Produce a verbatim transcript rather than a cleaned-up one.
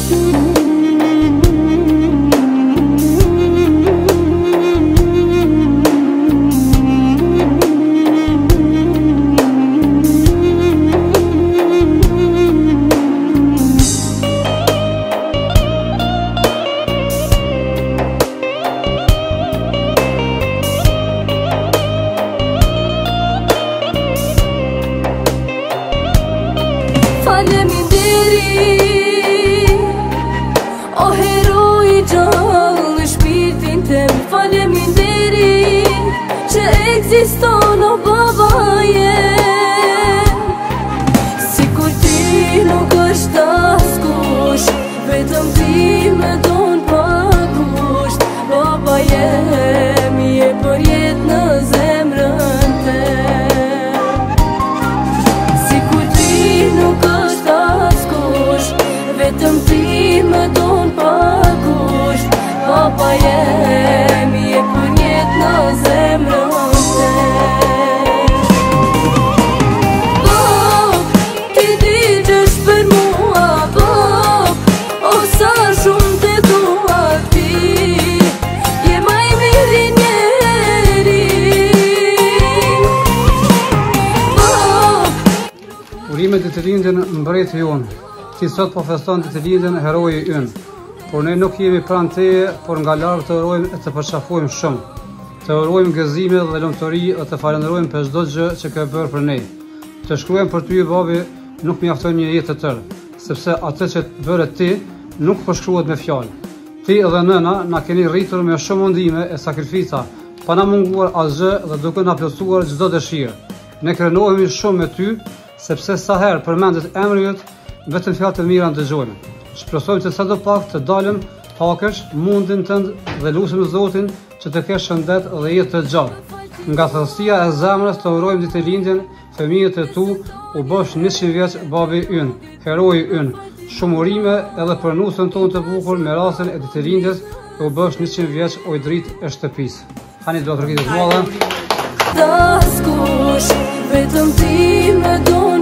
Faleminderit, o heroi gjallë në shpirtin tem. Faleminderit që ekziston o babaje, sikur ti nuk është askush, vetëm ti me don pakusht. Baba jem, je për jet në zemrën tem, sikur ti nuk është askush, vetëm ti me don pakusht. Baba jem, je për jet në zemrën tem. Bab, ti digjesh për mua, bab, o sa shumë të dua ti, je ma i miri njeri. Bab, Urimet e të lindjen mbreti jonë, ti sot po feston të lindjen heroi ynë, por ne nuk jemi pranë teje, por nga larg të urojmë e të përshafojmë shumë, të urojmë gëzime dhe lumturi dhe të falenderojmë për çdo gjë që ke bërë për ne. Të shkruajmë për ty babi nuk mjafton një jetë të tërë, sepse atë që të bëre ti nuk përshkruhet me fjalë. Ti dhe nëna na keni rritur me shumë mundime e sakrifica, pa na munguar asgjë dhe duke na plotësuar çdo dëshirë. Ne krenohemi shumë me ty, sepse sa herë përmendet emri yt, vetëm fjalë të mira dëgjojmë. Shpresojmë që sado pak të dalëm hakesh mundin tënd dhe lutim Zotin që të kesh shëndet dhe jetë të gjallë. Nga thellësia e zemrës të urojmë ditëlindjen fëmijët e tu, u bësh njëqind vjeç babi ynë, heroi ynë. Shumë urime edhe për nusën tonë të bukur me rastin e ditëlindjes, u bësh njëqind vjeç oj dritë e shtëpisë. Hani do të rritet mëdha. vetëm ti me do